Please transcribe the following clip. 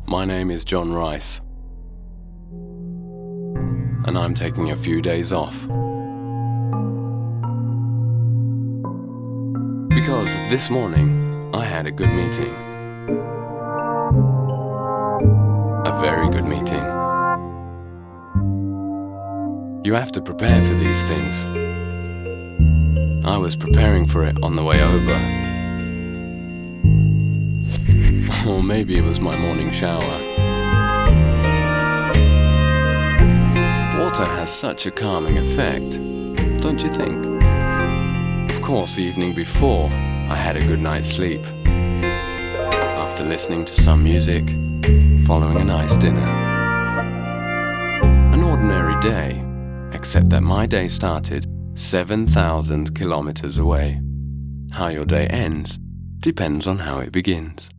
My name is John Rice, and I'm taking a few days off. Because this morning I had a good meeting. A very good meeting. You have to prepare for these things. I was preparing for it on the way over. Or maybe it was my morning shower. Water has such a calming effect, don't you think? Of course, the evening before, I had a good night's sleep. After listening to some music, following a nice dinner. An ordinary day, except that my day started 7,000 kilometers away. How your day ends depends on how it begins.